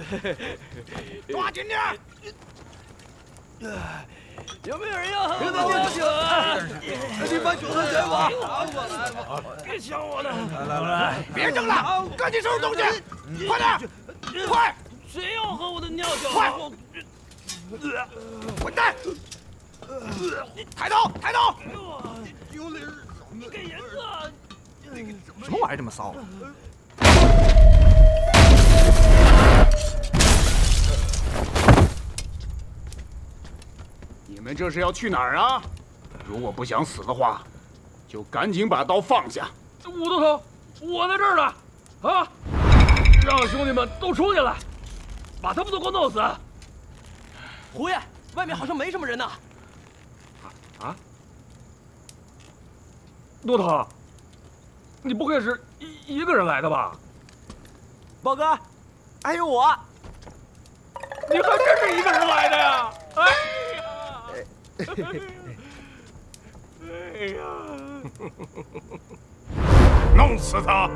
抓紧点！ 有没有人要喝我酒啊？ 你把酒喝给我！ 别抢我的！ 来，别争了，赶紧收拾东西，快点，快！ 谁要喝我的尿酒？ 快！滚蛋！抬头，抬头！ 有理！你给颜色！ 什么玩意儿这么骚？ 你们这是要去哪儿啊？如果不想死的话，就赶紧把刀放下。 武都头，我在这儿呢，啊！让兄弟们都出去来，把他们都给我弄死！ 胡爷，外面好像没什么人呢。 啊？都头，你不会是一个人来的吧？ 宝哥，还有我。 你还真是一个人来的呀？哎呀！ 哎呀！ 弄死他！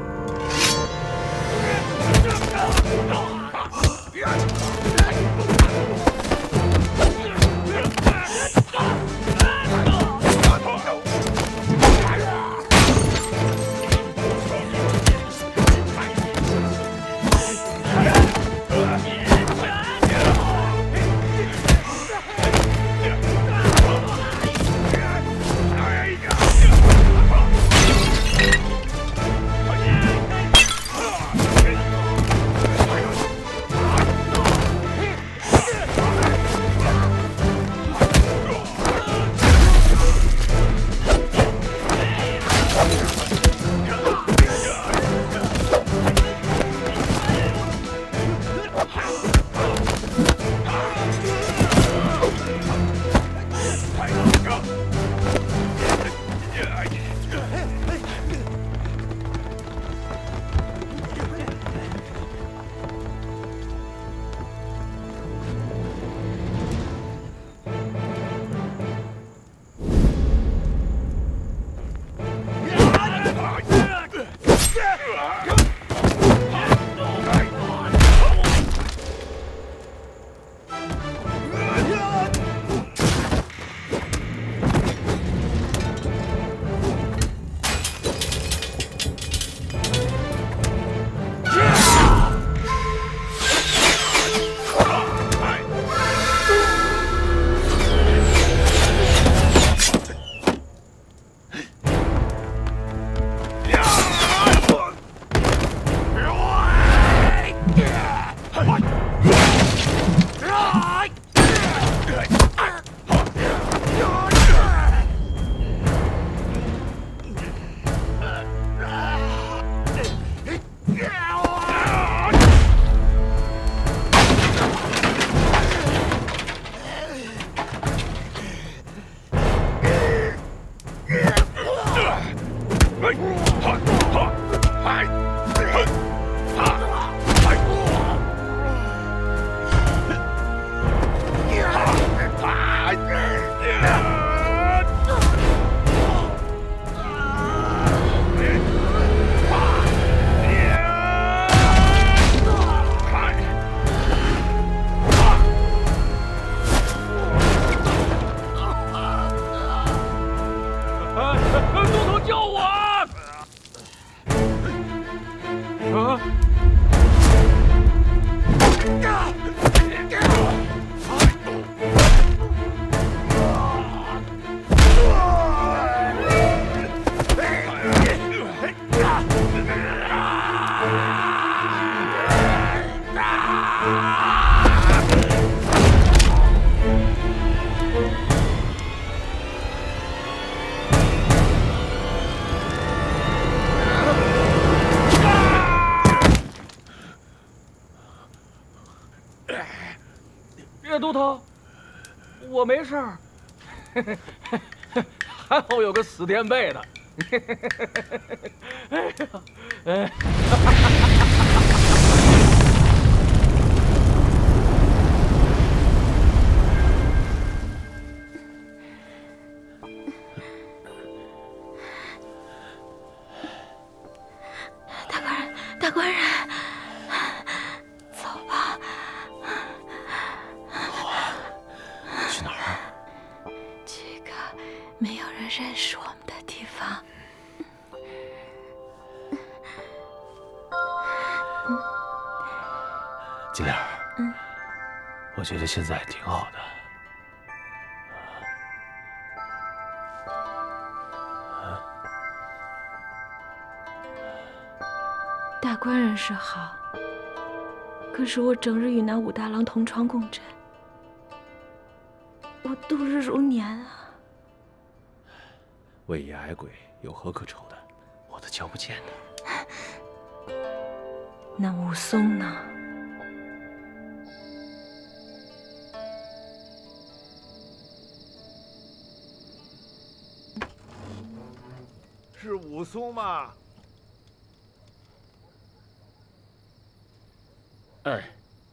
都头，我没事儿，还好有个死垫背的。哎呀， 大官人，走吧。 金莲，我觉得现在挺好的。 大官人是好，可是我整日与那武大郎同床共枕，我度日如年啊。 为野矮鬼有何可愁的？我都瞧不见的。 那武松呢？ 是武松吗？ 哎，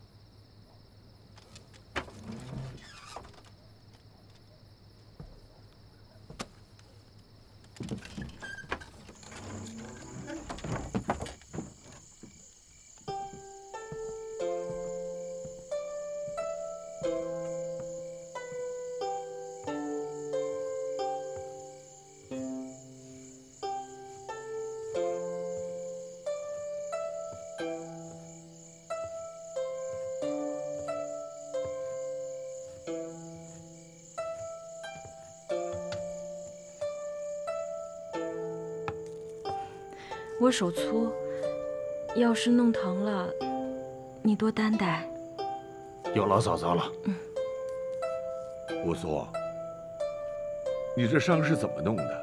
我手粗，要是弄疼了，你多担待。 有劳嫂嫂了。 武松，你这伤是怎么弄的？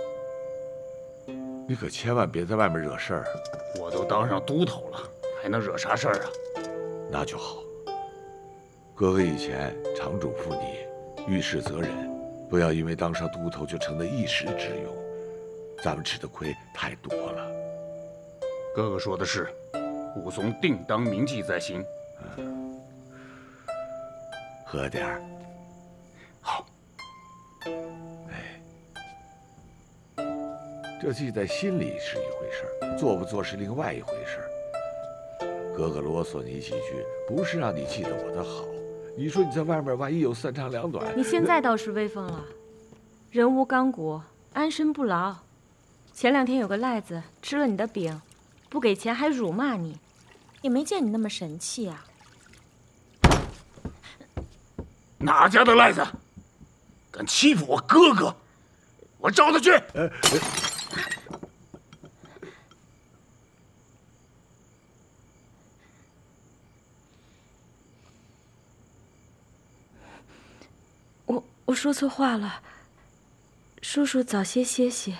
你可千万别在外面惹事儿。 我都当上都头了，还能惹啥事儿啊？ 那就好。哥哥以前常嘱咐你，遇事则忍，不要因为当上都头就成了一时之勇。咱们吃的亏太多了。 哥哥说的是，武松定当铭记在心。 喝点儿。 好。 哎，这记在心里是一回事儿，做不做是另外一回事儿。哥哥啰嗦你几句，不是让你记得我的好。你说你在外面万一有三长两短， 你现在倒是威风了。人无钢骨，安身不牢。前2天有个赖子吃了你的饼，不给钱还辱骂你，也没见你那么神气啊。 哪家的赖子，敢欺负我哥哥，我找他去。 我说错话了，叔叔早些歇息。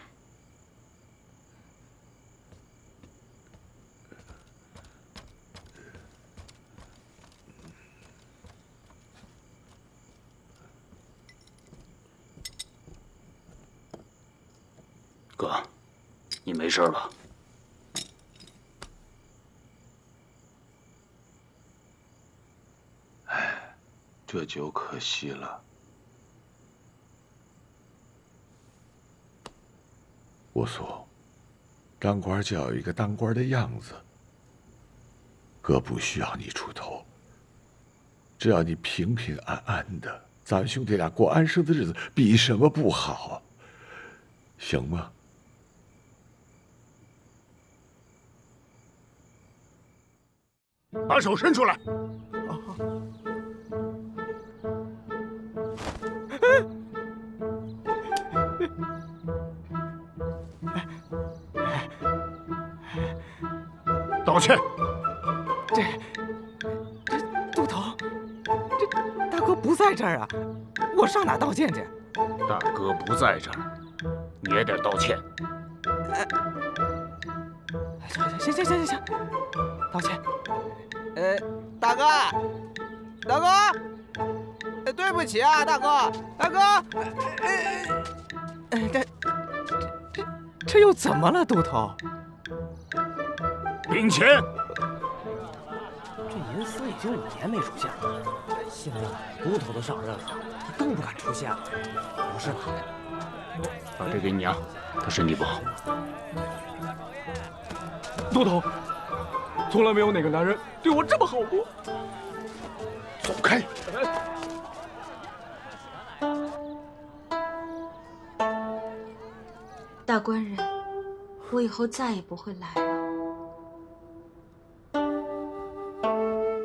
哥，你没事吧？ 哎，这就可惜了。武松，当官就要有一个当官的样子。哥不需要你出头，只要你平平安安的，咱们兄弟俩过安生的日子，比什么不好？行吗？ 把手伸出来。道歉。 这都头，这大哥不在这儿啊，我上哪道歉去？ 大哥不在这儿，你也得道歉。 行，道歉。大哥，对不起啊，大哥，这又怎么了，都头？ 领钱。 这银丝已经5年没出现了，现在都头都上任了，他更不敢出现了，不是吧？ 把这给你娘，她身体不好。 都头，从来没有哪个男人对我这么好过。 走开！ 大官人，我以后再也不会来了。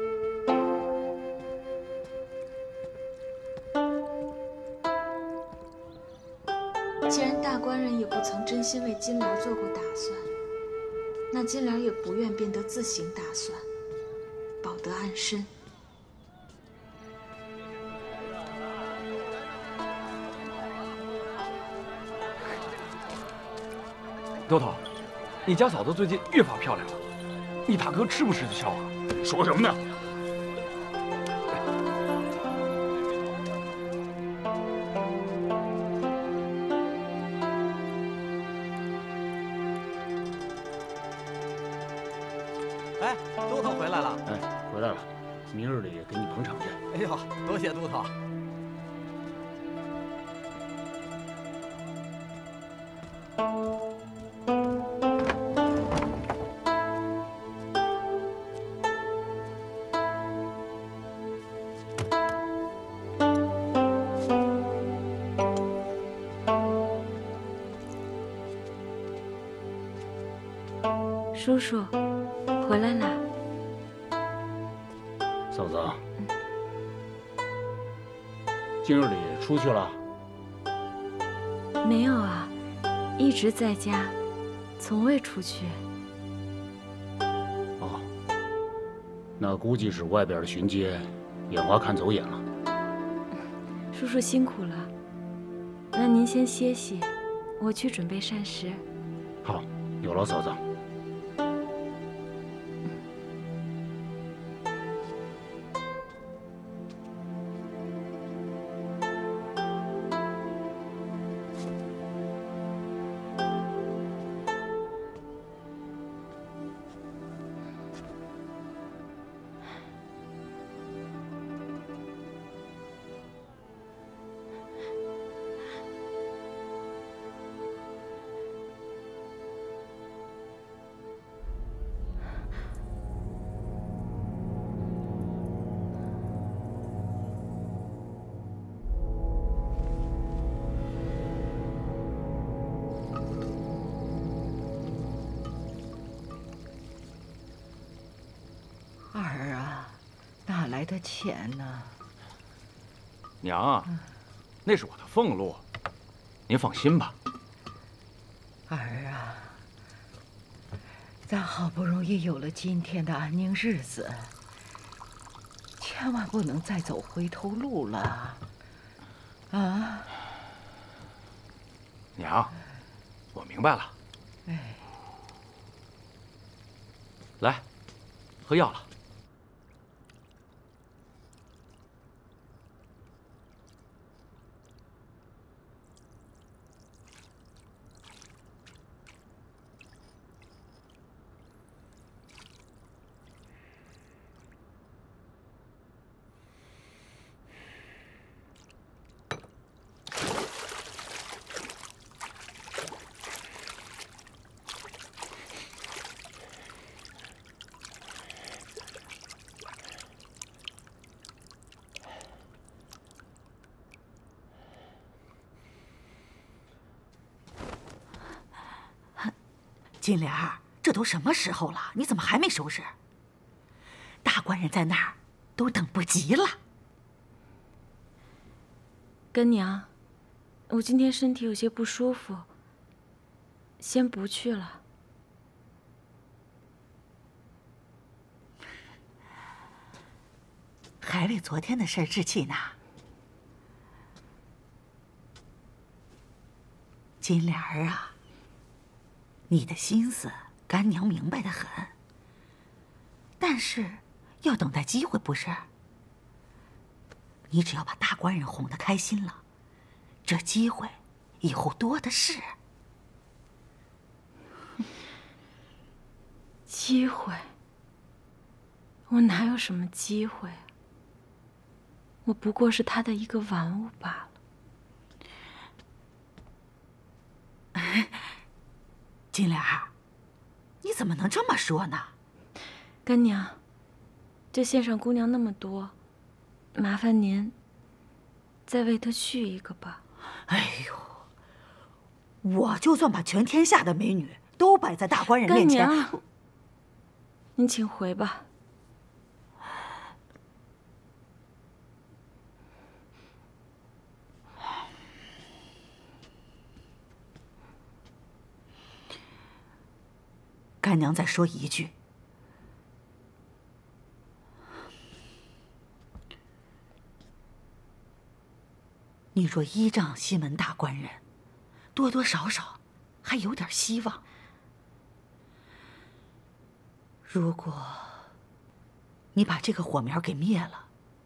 真心为金莲做过打算，那金莲也不愿变得自行打算，保得安身。 豆豆，你家嫂子最近越发漂亮了，你大哥吃不吃得消啊？ 说什么呢？ 哎，都头回来了。 哎，回来了，明日里给你捧场去。 哎呦，多谢都头。 叔叔，回来啦。 嫂子，今日里出去了？ 没有啊，一直在家，从未出去。 哦，那估计是外边的巡街，眼花看走眼了。 叔叔辛苦了，那您先歇息，我去准备膳食。 好，有劳嫂子。 儿啊，哪来的钱呢？ 娘啊，那是我的俸禄，您放心吧。 儿啊，咱好不容易有了今天的安宁日子，千万不能再走回头路了。啊， 娘，我明白了。 哎， 来，喝药了。 金莲儿，这都什么时候了，你怎么还没收拾？大官人在那儿，都等不及了。 干娘，我今天身体有些不舒服，先不去了。 还为昨天的事置气呢。金莲儿啊，你的心思干娘明白得很，但是要等待机会，不是？你只要把大官人哄得开心了，这机会以后多的是。 机会？我哪有什么机会啊？我不过是他的一个玩物罢了。 金莲儿，你怎么能这么说呢？ 干娘，这县上姑娘那么多，麻烦您再为她续一个吧。 哎呦，我就算把全天下的美女都摆在大官人面前， 干娘，您请回吧。 干娘再说一句，你若依仗西门大官人，多多少少还有点希望。如果你把这个火苗给灭了，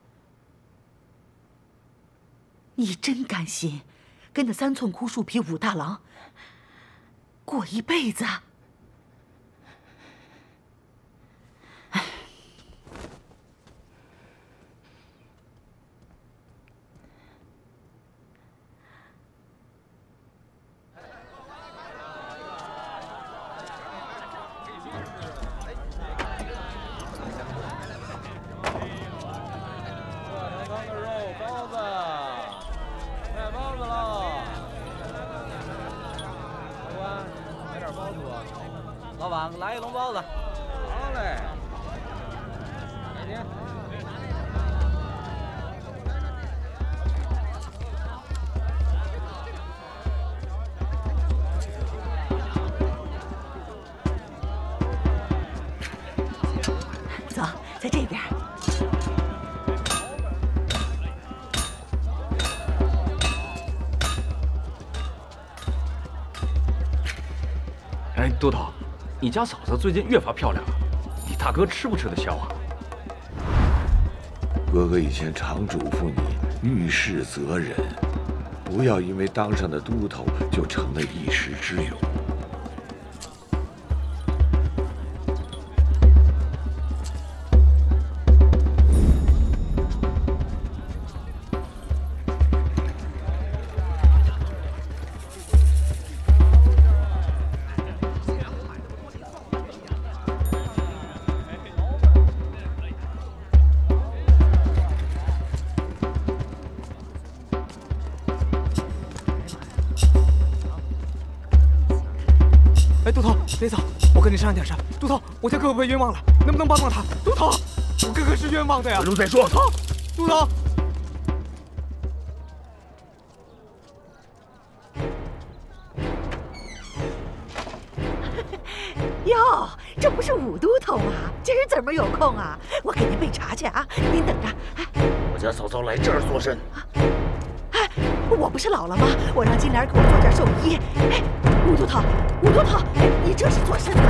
你真甘心跟那3寸枯树皮武大郎过一辈子？ 老板，来一笼包子。好嘞。给您。 走，在这边。 哎，都头。 你家嫂子最近越发漂亮了，你大哥吃不吃得消啊？ 哥哥以前常嘱咐你，遇事则忍，不要因为当上的都头就成了一时之勇。 别走，我跟你商量点事。都头，我家哥哥被冤枉了，能不能帮帮他？都头，我哥哥是冤枉的呀。 回头再说。 都头， 哟，这不是武都头吗？今儿怎么有空啊？我给您备茶去啊，您等着。 我家嫂嫂来这儿做甚？ 哎，我不是老了吗？我让金莲给我做点寿衣。哎，武都头，武都头，你这是做甚呢？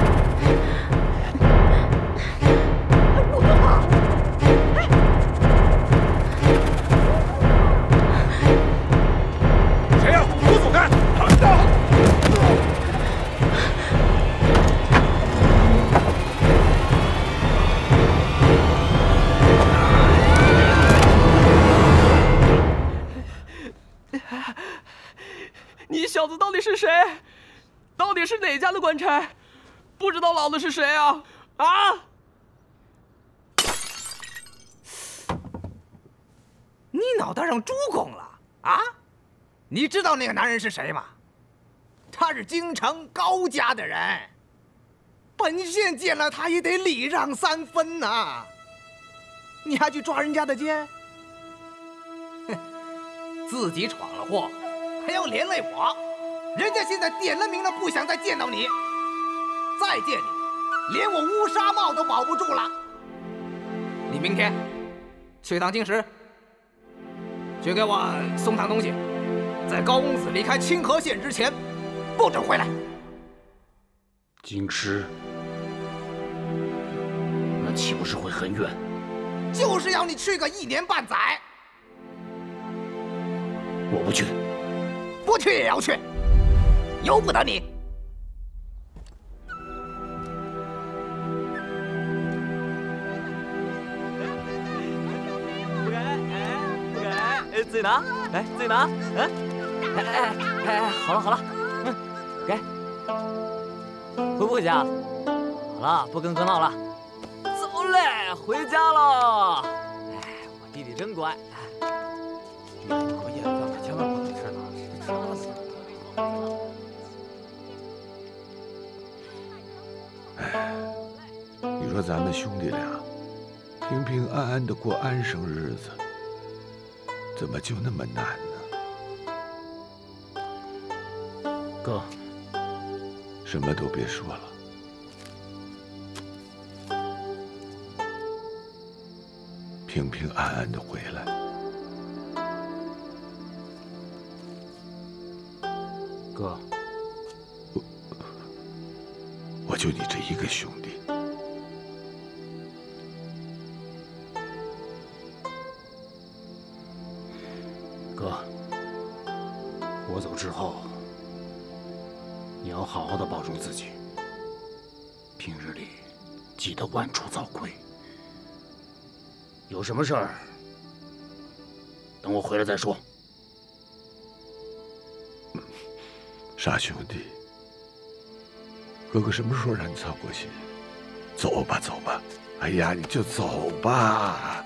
武都头，哎， 谁呀？给我走开！ 你小子到底是谁？到底是哪家的官差？不知道老子是谁啊？啊！ 你脑袋上猪拱了啊？你知道那个男人是谁吗？他是京城高家的人，本县见了他也得礼让3分呐。你还去抓人家的奸？哼，自己闯了祸。 还要连累我，人家现在点了名了，不想再见到你，再见你，连我乌纱帽都保不住了。你明天去趟京师，去给我送趟东西，在高公子离开清河县之前，不准回来。 京师，那岂不是会很远？ 就是要你去个1年半载。 我不去。 不去也要去，由不得你。 不给，不给，自己拿，来，自己拿，好了好了，给，回不回家？好了，不跟哥闹了，走嘞，回家喽。我弟弟真乖，以后夜饭可千万不能吃了。 哎，你说咱们兄弟俩平平安安的过安生日子，怎么就那么难呢？ 哥， 什么都别说了， 平平安安的回来。 哥， 我就你这一个兄弟， 哥，我走之后，你要好好的保重自己。平日里记得万处早归。有什么事儿，等我回来再说。 傻兄弟，哥哥什么时候让你操过心？走吧，走吧。哎呀，你就走吧。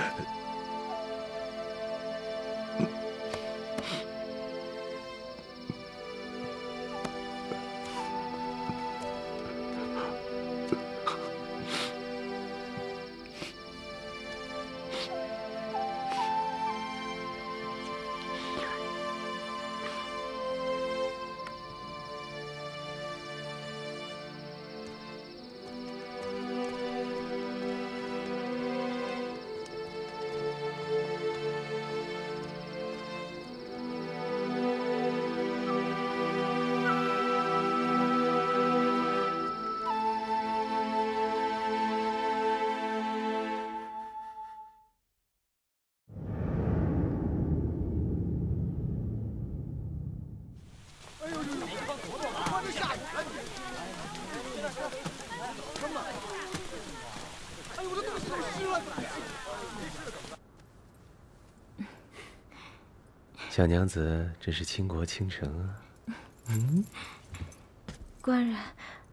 小娘子真是倾国倾城啊！嗯， 官人，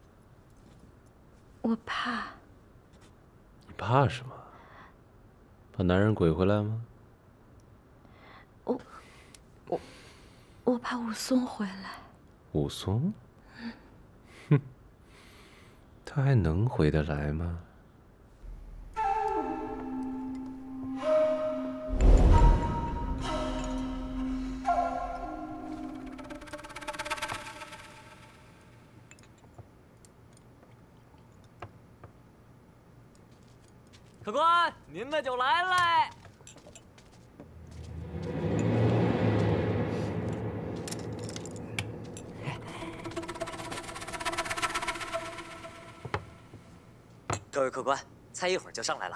我怕。 你怕什么？怕男人鬼回来吗？ 我怕武松回来。 武松？哼，他还能回得来吗？ 客官，您的酒来了。各位客官，菜一会儿就上来了。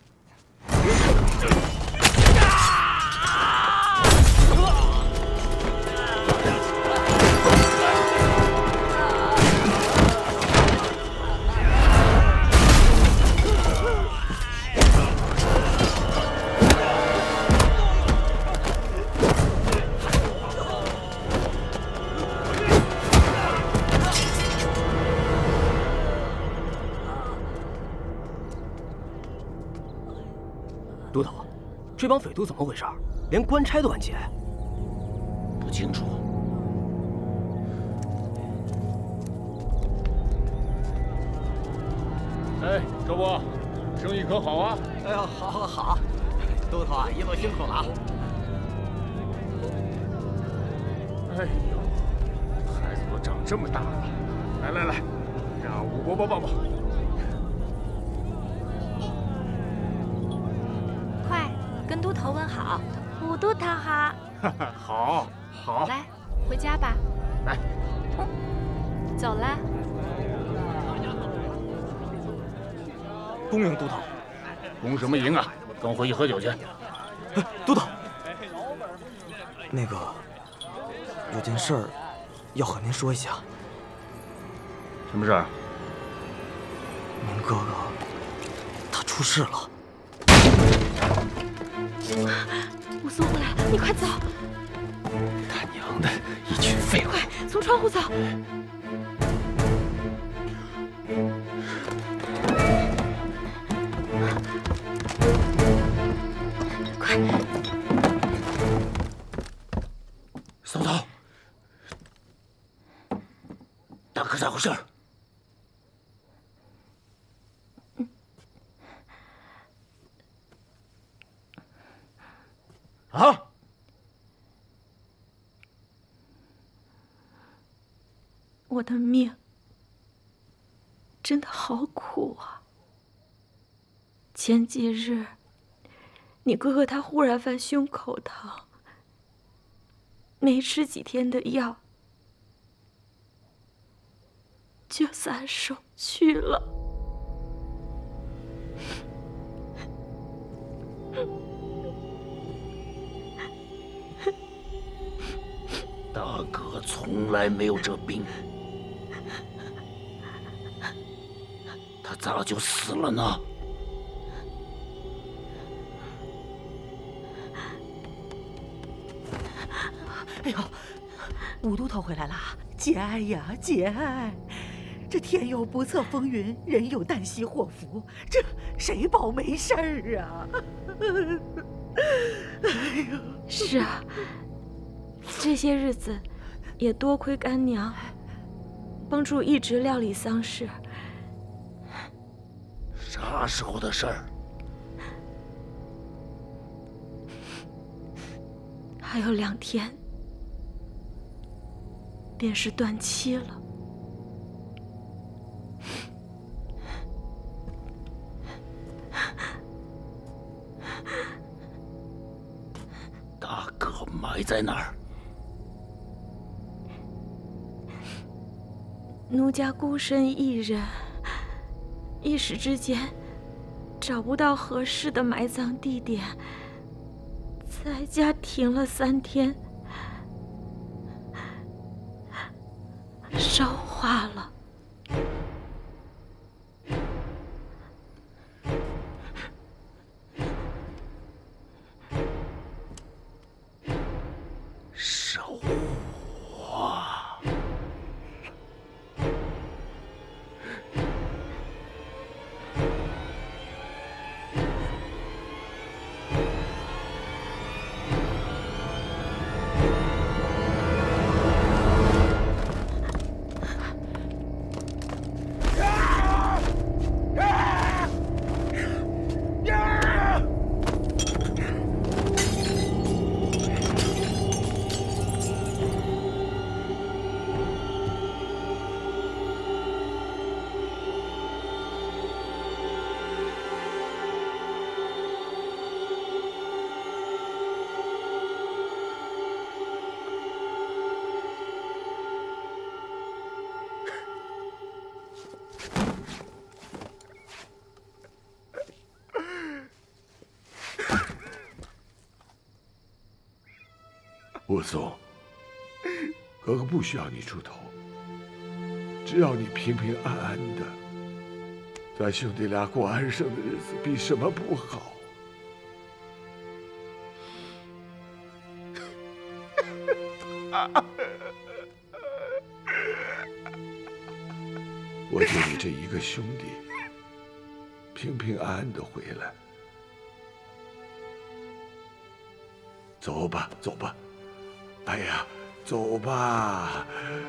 都头，这帮匪徒怎么回事？连官差都敢劫？ 不清楚。哎，周伯，生意可好啊？ 哎呦，好，好，好！都头啊，一路辛苦了啊！ 哎呦，孩子都长这么大了，来来来，让武伯伯抱抱。 快，跟都头问好。武都头好。 好，好。 来，回家吧。 来， 走了。 恭迎都头。 恭什么迎啊？跟我回去喝酒去。 哎，都头，那个有件事儿要和您说一下。 什么事儿？ 您哥哥他出事了。 武松回来了，你快走！ 他娘的，一群废物！ 快从窗户走！快！ 嫂嫂，大哥咋回事？啊！ 我的命真的好苦啊！前几日你哥哥他忽然犯胸口疼，没吃几天的药，就撒手去了。 大哥从来没有这病，他咋就死了呢？ 哎呦，武都头回来了！节哀呀，节哀！这天有不测风云，人有旦夕祸福，这谁保没事儿啊？哎呦， 是啊，这些日子也多亏干娘帮助一直料理丧事。 啥时候的事儿？ 还有2天，便是断期了。 大哥埋在哪儿？ 奴家孤身一人，一时之间找不到合适的埋葬地点，在家停了3天，烧化了。 烧化。 武松，哥哥不需要你出头，只要你平平安安的，咱兄弟俩过安生的日子，比什么不好？我就你这一个兄弟，平平安安的回来。走吧，走吧。哎呀，走吧。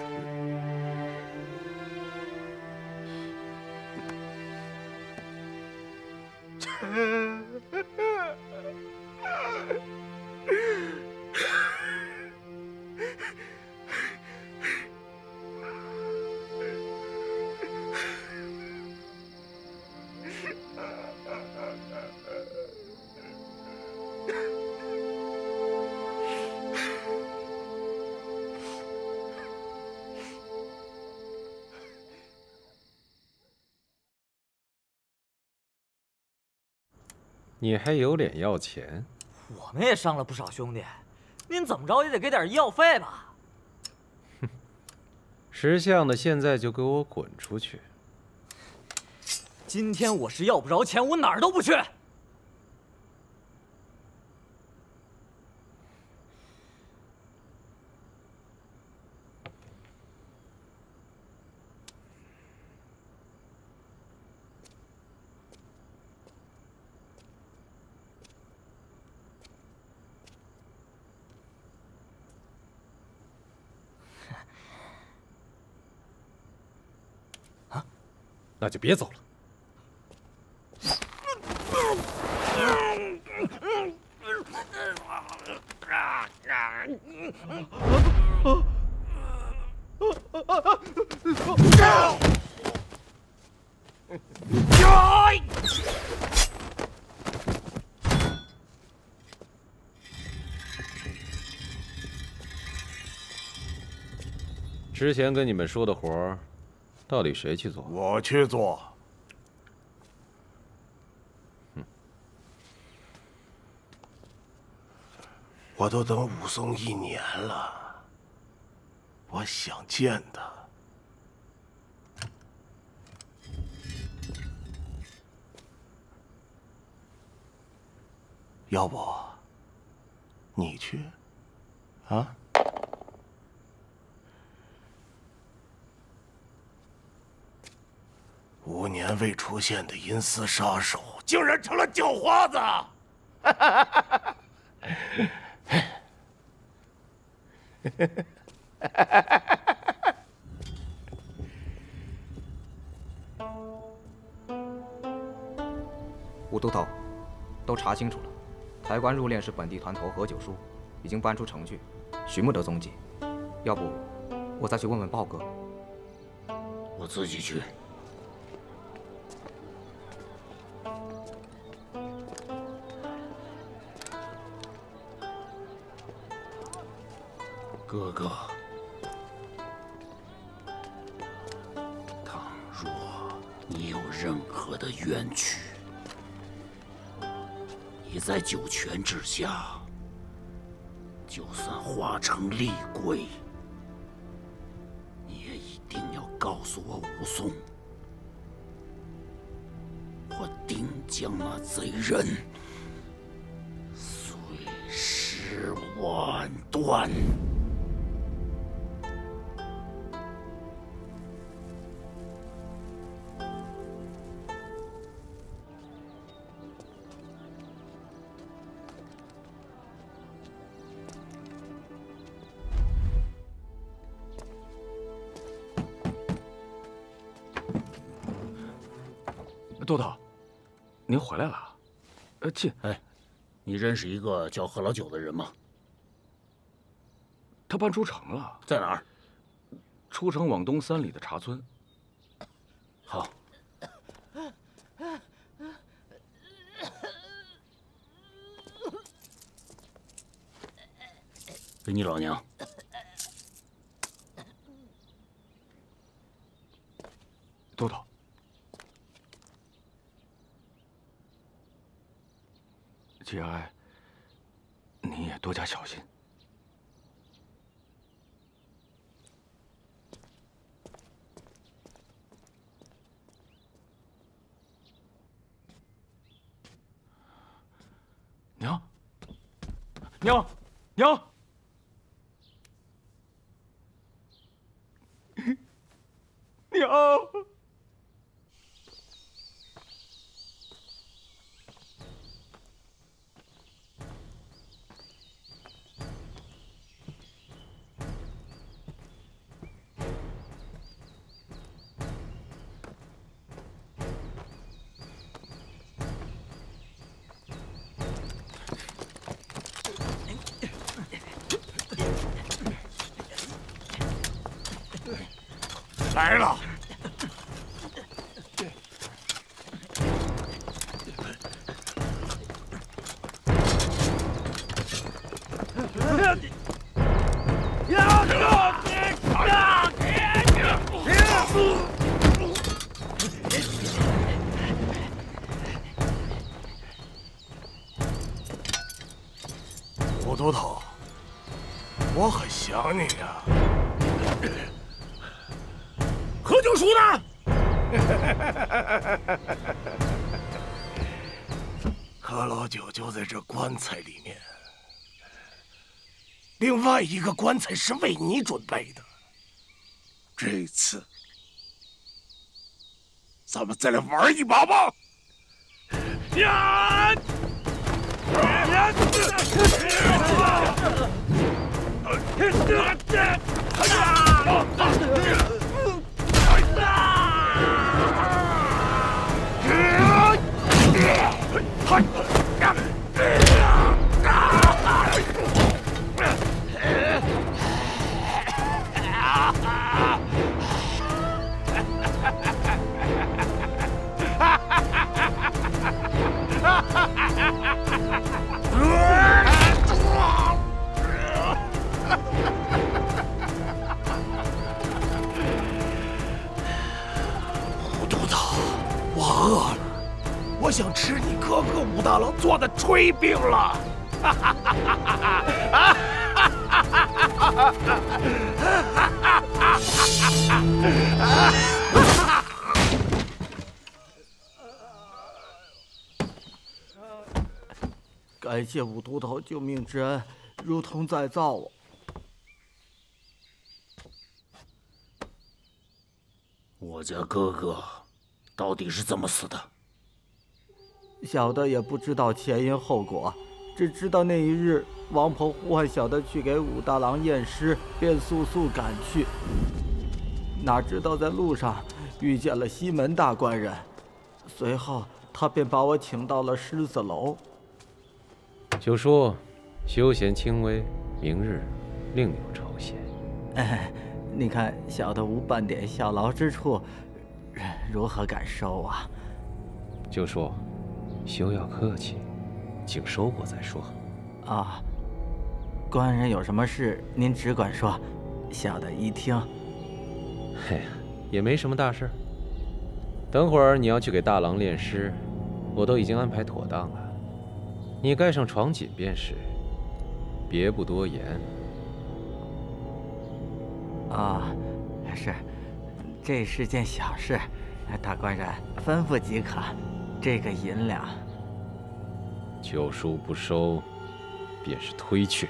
你还有脸要钱？ 我们也伤了不少兄弟，您怎么着也得给点医药费吧？ 哼，识相的现在就给我滚出去！ 今天我是要不着钱，我哪儿都不去。 那就别走了。 之前跟你们说的活儿，到底谁去做？ 我去做。我都等武松1年了，我想见他。要不你去？啊？5年未出现的阴司杀手，竟然成了叫花子！ 武都头，都查清楚了，抬棺入殓是本地团头何九叔，已经搬出城去，寻不得踪迹。要不我再去问问豹哥。 我自己去。哥哥，倘若你有任何的冤屈，你在九泉之下，就算化成厉鬼，你也一定要告诉我武松，我定将那贼人碎尸万段。 都头，您回来了。进。 哎，你认识一个叫何老九的人吗？ 他搬出城了。 在哪儿？ 出城往东3里的茶村。 好。给你老娘。 都头。节哀，你也多加小心。娘，娘，娘，娘。 来了！武都头，我很想你呀。 何九叔呢？ 何老九就在这棺材里面。另外一个棺材是为你准备的。这次，咱们再来玩一把吧！呀！ 饿了，我想吃你哥哥武大郎做的炊饼了。 感谢武都头救命之恩，如同再造啊！ 我家哥哥到底是怎么死的？ 小的也不知道前因后果，只知道那一日王婆呼唤小的去给武大郎验尸，便速速赶去。哪知道在路上遇见了西门大官人，随后他便把我请到了狮子楼。 就说休闲轻微，明日另有酬谢。 你看小的无半点效劳之处，如何敢收啊？ 就说休要客气，请收过再说。 啊，官人有什么事您只管说，小的一听。 嘿，也没什么大事。等会儿你要去给大郎炼尸，我都已经安排妥当了。你盖上床锦便是，别不多言。 啊，是，这是件小事，大官人吩咐即可。这个银两， 旧书不收，便是推却。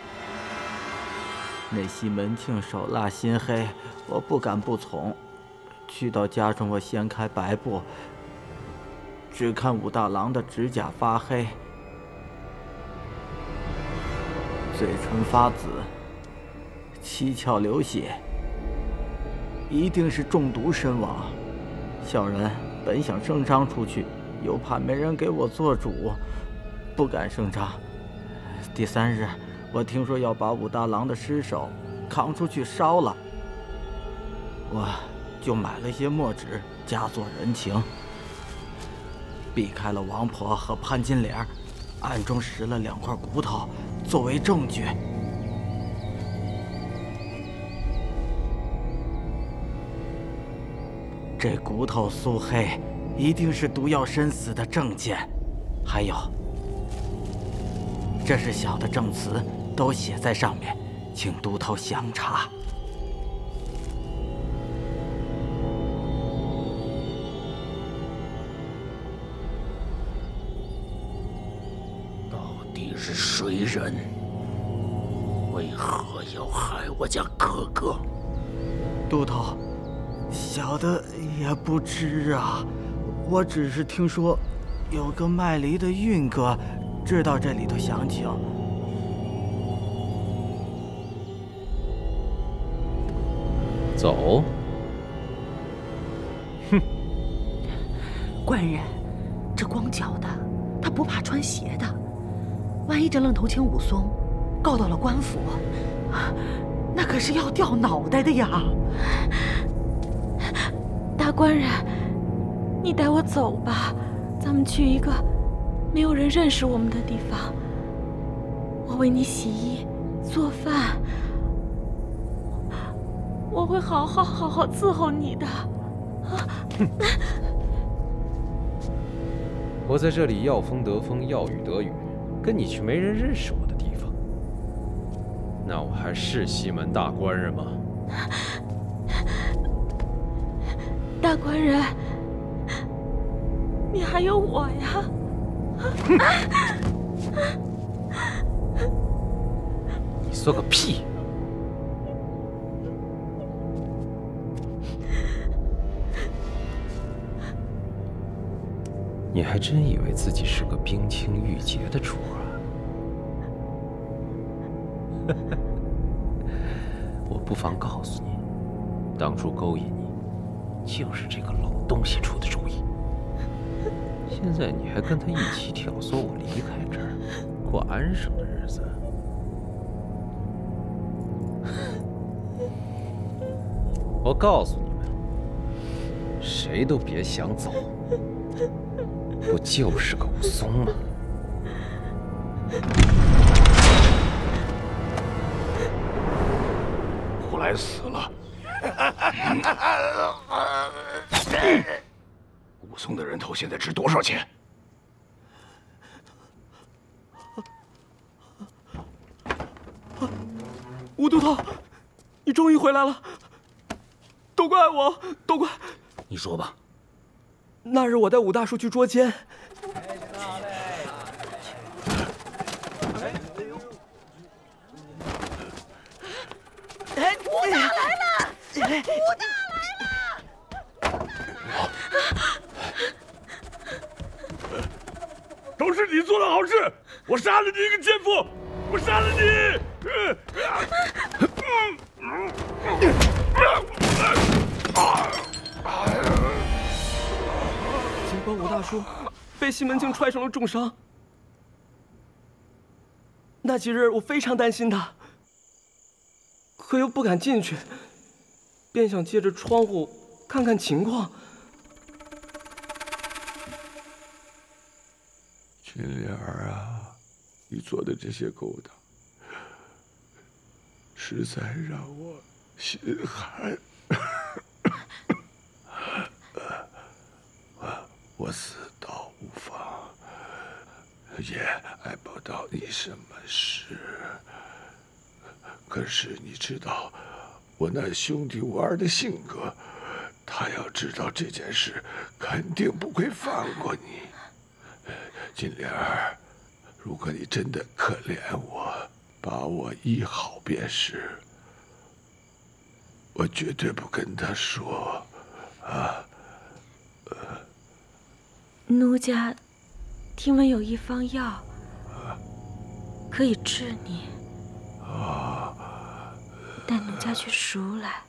那西门庆手辣心黑，我不敢不从。去到家中，我掀开白布，只看武大郎的指甲发黑，嘴唇发紫，七窍流血，一定是中毒身亡。小人本想声张出去，又怕没人给我做主，不敢声张。第3日，我听说要把武大郎的尸首扛出去烧了，我就买了些墨纸，加做人情，避开了王婆和潘金莲，暗中拾了2块骨头作为证据。这骨头素黑，一定是毒药身死的证件。还有，这是小的证词，都写在上面，请都头详查。 到底是谁人？为何要害我家哥哥？ 都头，小的也不知啊，我只是听说有个卖梨的运哥知道这里头详情。 走。 哼，官人，这光脚的，他不怕穿鞋的。万一这愣头青武松告到了官府，那可是要掉脑袋的呀！ 大官人，你带我走吧，咱们去一个没有人认识我们的地方。我为你洗衣做饭，我会好好伺候你的。 我在这里要风得风，要雨得雨，跟你去没人认识我的地方，那我还是西门大官人吗？ 大官人，你还有我呀！ 你说个屁！你还真以为自己是个冰清玉洁的主啊？我不妨告诉你，当初勾引你，就是这个老东西出的主意。现在你还跟他一起挑唆我离开这儿，过安生的日子。我告诉你们，谁都别想走，不就是个武松吗？ 胡来死了！武武松的人头现在值多少钱？ 武都头，你终于回来了，都怪我，都怪。 你说吧。 那日我带武大叔去捉奸。 武大来了！武大来了！ 都是你做的好事！我杀了你一个奸夫！我杀了你！ 尽管武大叔被西门庆踹成了重伤，那几日我非常担心他，可又不敢进去，便想借着窗户看看情况。 金莲儿啊，你做的这些勾当，实在让我心寒。我死倒无妨，也碍不到你什么事。可是你知道，我那兄弟武二的性格，他要知道这件事，肯定不会放过你。金莲儿，如果你真的可怜我，把我医好便是。我绝对不跟他说，啊。 奴家听闻有一方药可以治你，带奴家去赎来。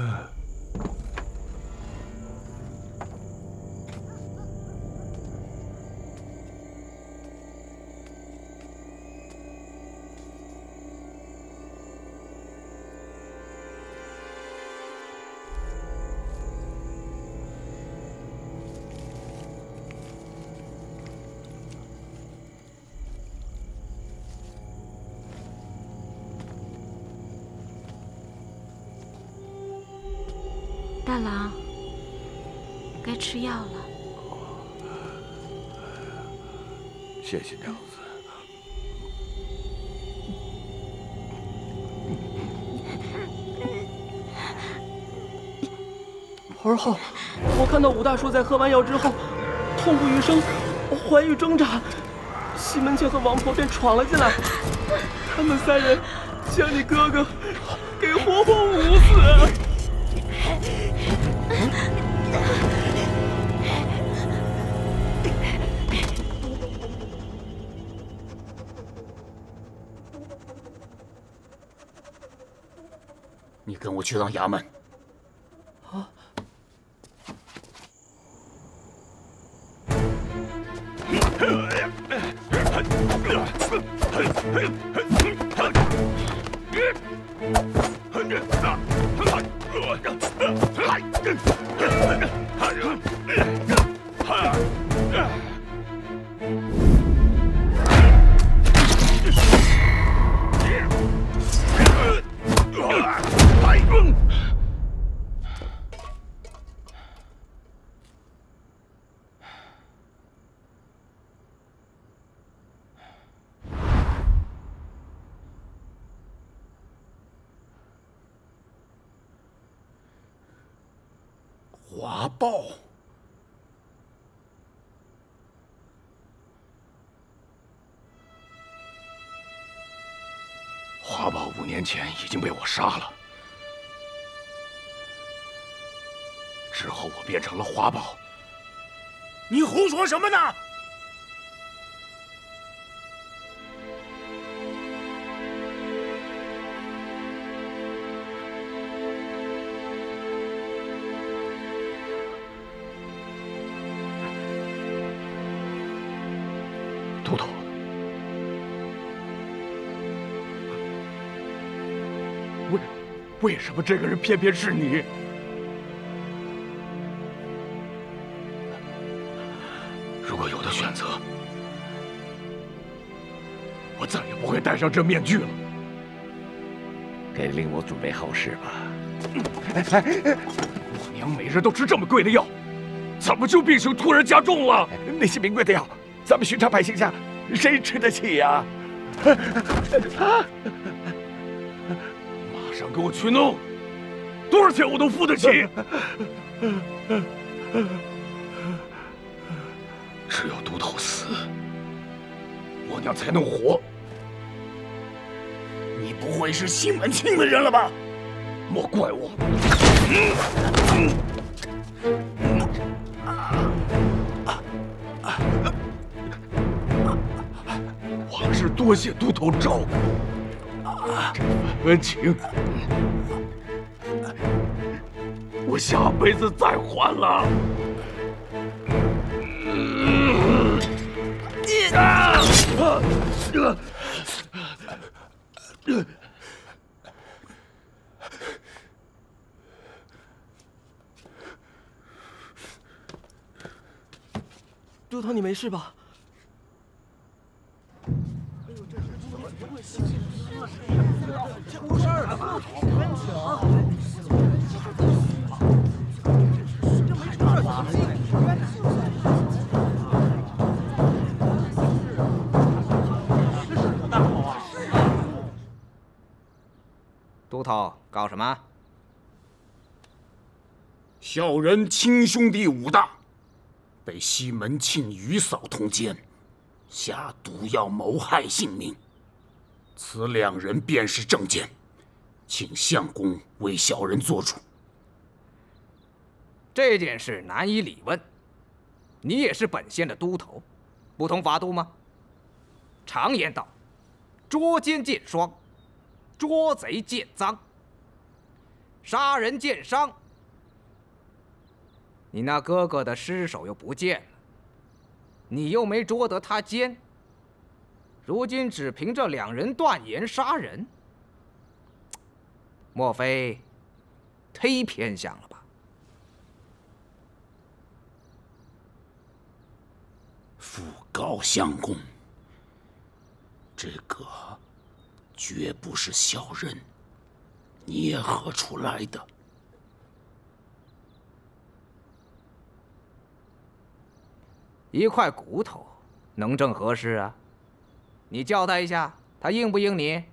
大郎，该吃药了。 谢谢娘子。 而后，我看到武大叔在喝完药之后，痛不欲生，怀欲挣扎，西门庆和王婆便闯了进来，他们三人将你哥哥给活活捂死。 你跟我去趟衙门。 啊！ 华豹，华豹5年前已经被我杀了，之后我变成了华豹。 你胡说什么呢？ 秃头，为什么这个人偏偏是你？如果有的选择，我再也不会戴上这面具了。 给令我准备后事吧。 我娘每日都吃这么贵的药， 怎么就病情突然加重了？ 那些名贵的药，咱们寻常百姓家谁吃得起呀？ 马上给我去弄，多少钱我都付得起。只有都头死，我娘才能活。你不会是西门庆的人了吧？莫怪我。往事多谢都头照顾，这份恩情，我下辈子再还了。 都头，你没事吧？出事儿了吧？ 都头搞什么？ 小人亲兄弟武大，被西门庆与嫂通奸，下毒药谋害性命。此两人便是证件，请相公为小人做主。 这件事难以理问，你也是本县的都头，不通法度吗？常言道，捉奸见双，捉贼见赃，杀人见伤。你那哥哥的尸首又不见了，你又没捉得他奸，如今只凭这两人断言杀人，莫非忒偏向了吧？ 复告相公，这个绝不是小人捏合出来的。 一块骨头能证何事啊？你叫他一下，他应不应你？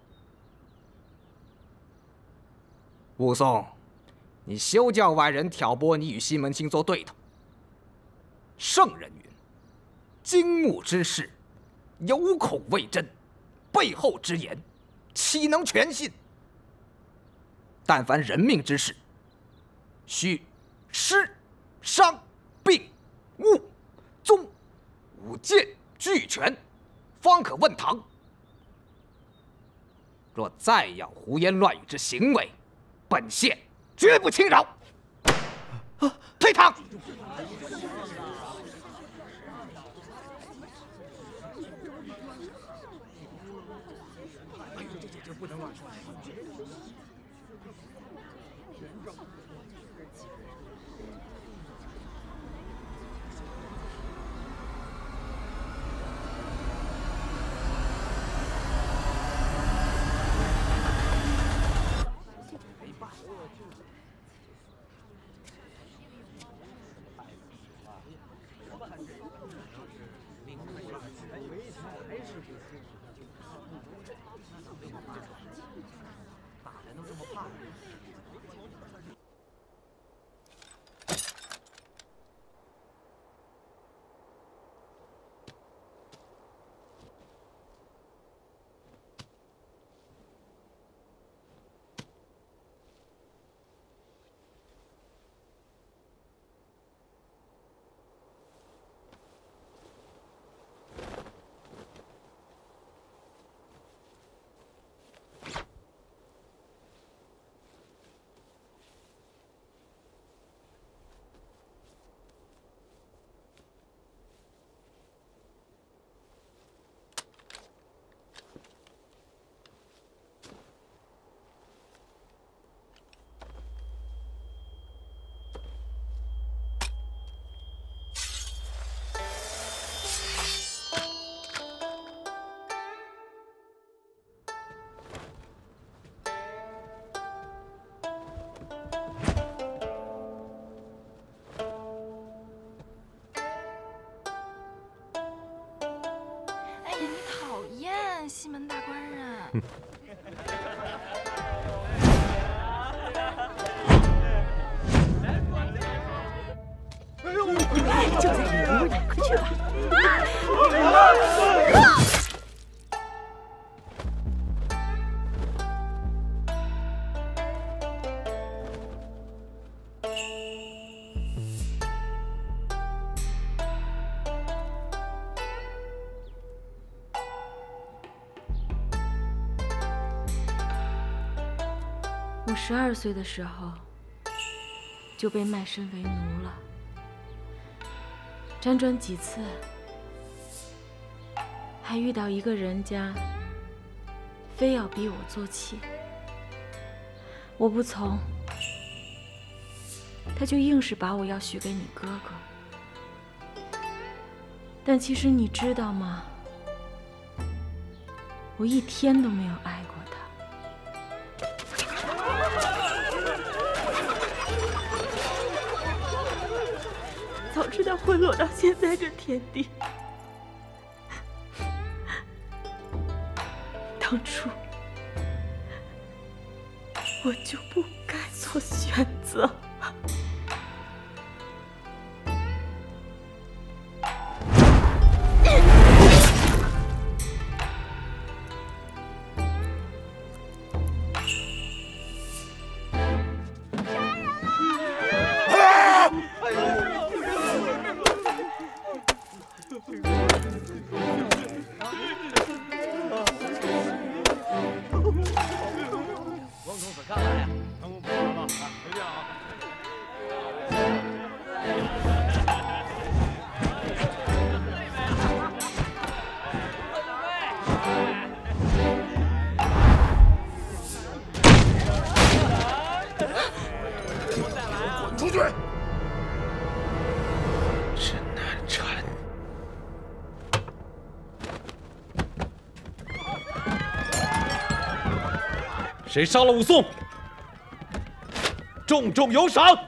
武松，你休叫外人挑拨你与西门庆做对头。圣人云：惊木之事，有恐未真，背后之言，岂能全信？但凡人命之事，须尸、伤、病、物、宗五件俱全，方可问堂。若再要胡言乱语之行为，本县绝不轻饶。退堂。这不能乱说。 就在里屋呢，快去吧。 我12岁的时候就被卖身为奴了，辗转几次，还遇到一个人家非要逼我做妾，我不从，他就硬是把我要许给你哥哥。但其实你知道吗？我一天都没有爱过他。早知道会落到现在这田地，当初我就不该做选择。 谁杀了武松，重重有赏。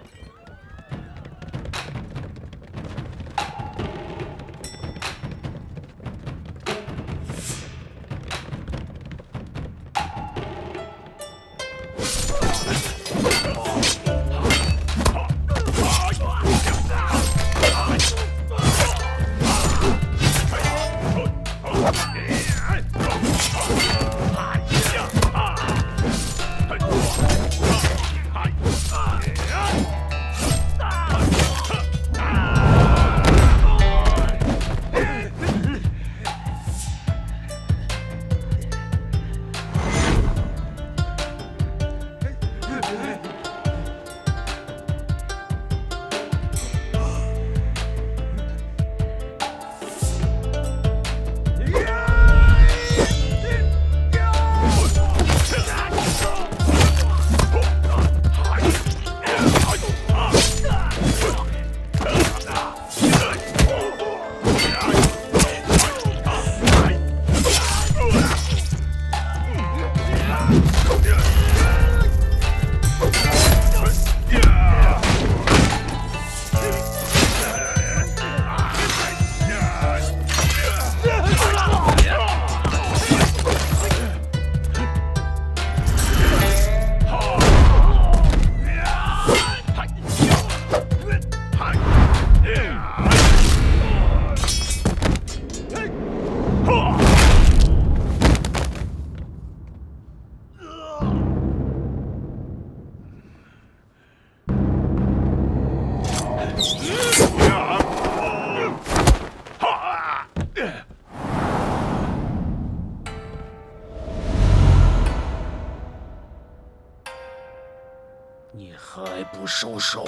你还不收手？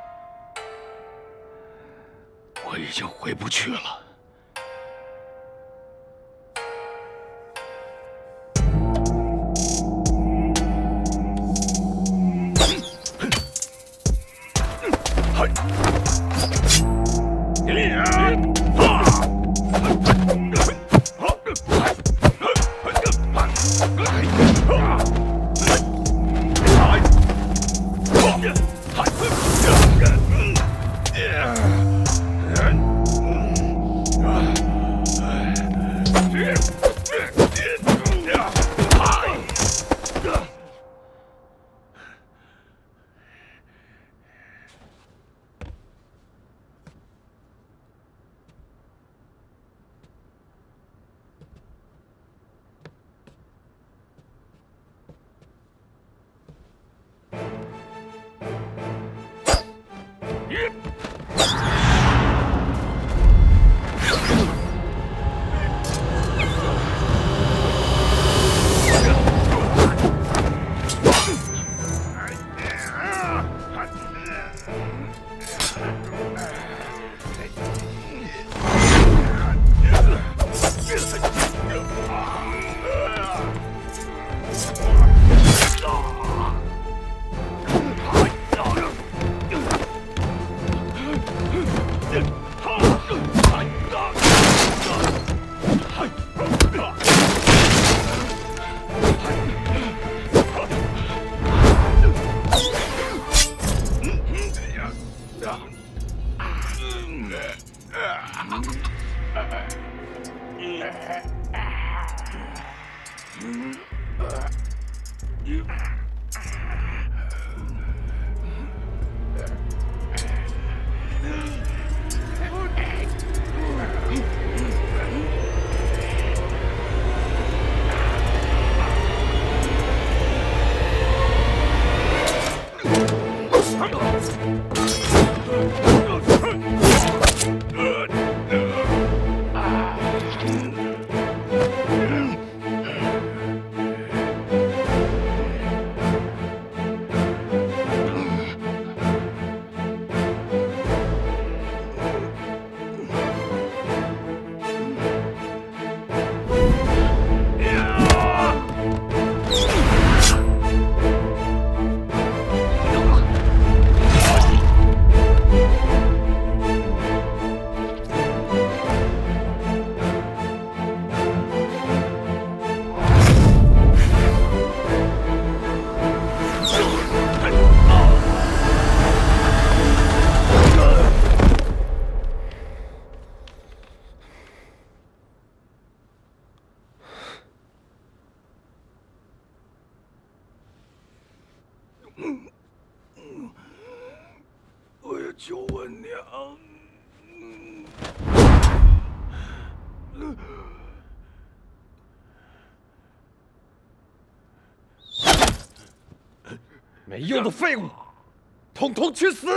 我已经回不去了。 我要救我娘！ 没用的废物，统统去死！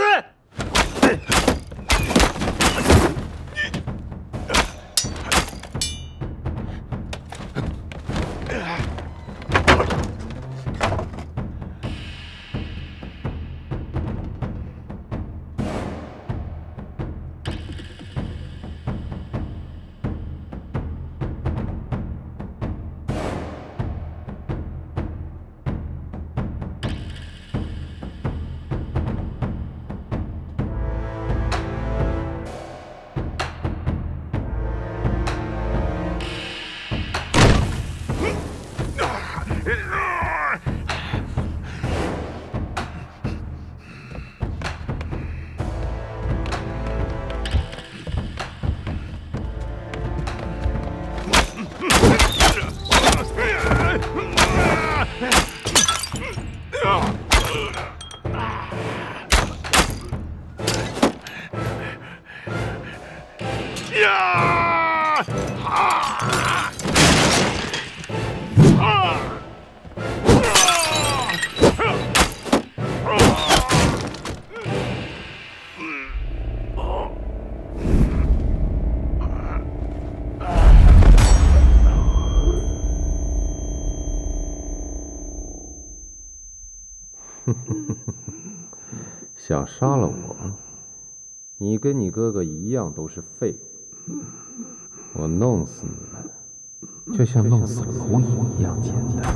想杀了我？你跟你哥哥一样都是废物，我弄死你们，就像弄死蝼蚁一样简单。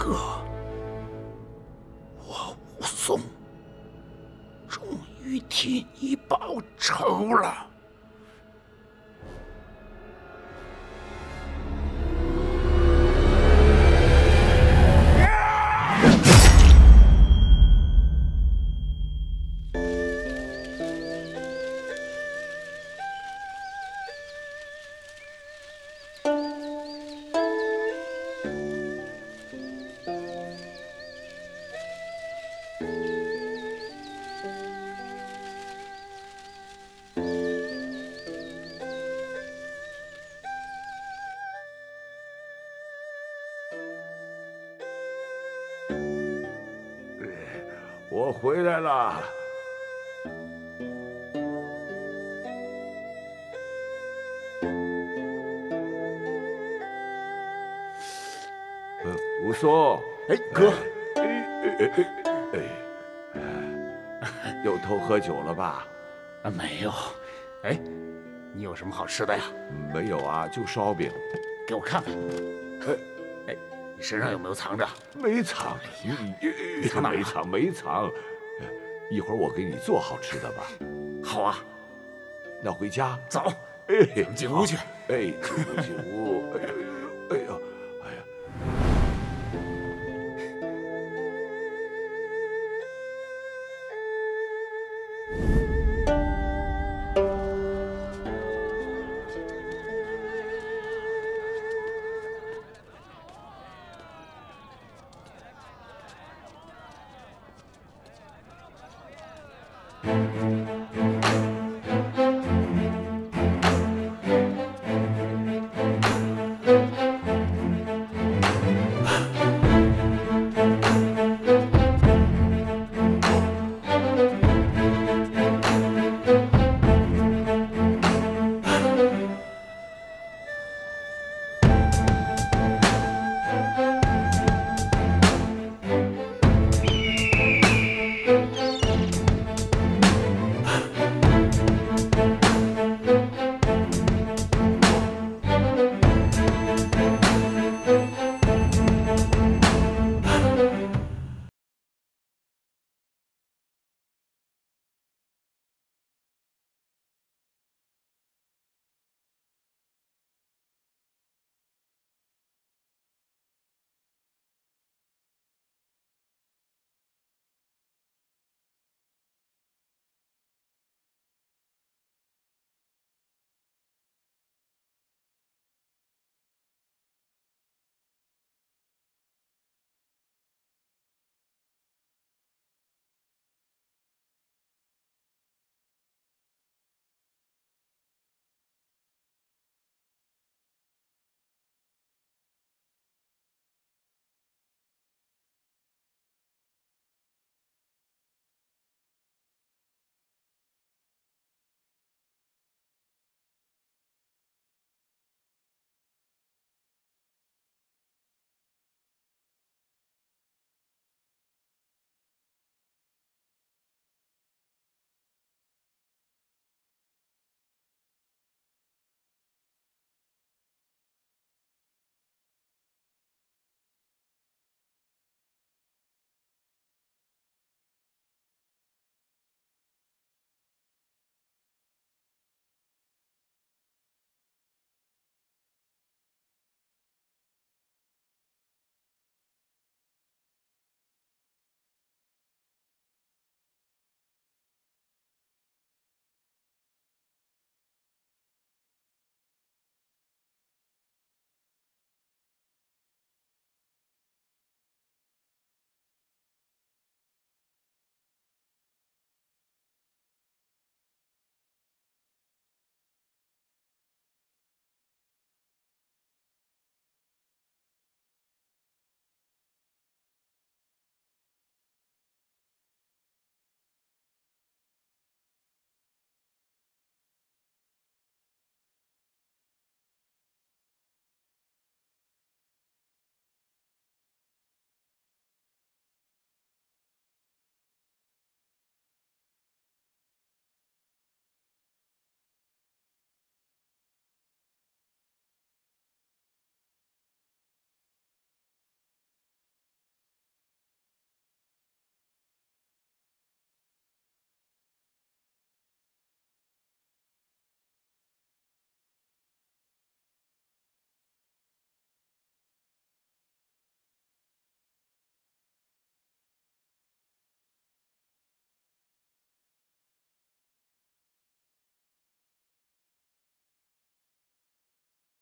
哥，我武松终于替你报仇了。 我回来了。武松， 哎，哥， 又偷喝酒了吧？ 啊，没有。哎，你有什么好吃的呀？ 没有啊，就烧饼。 给我看看。哎，你身上有没有藏着？ 没藏， 藏哪儿啊？ 没藏，没藏。一会儿我给你做好吃的吧。 好啊， 那回家走。 哎， 进屋去。 哎，进屋。哎呦，哎呀。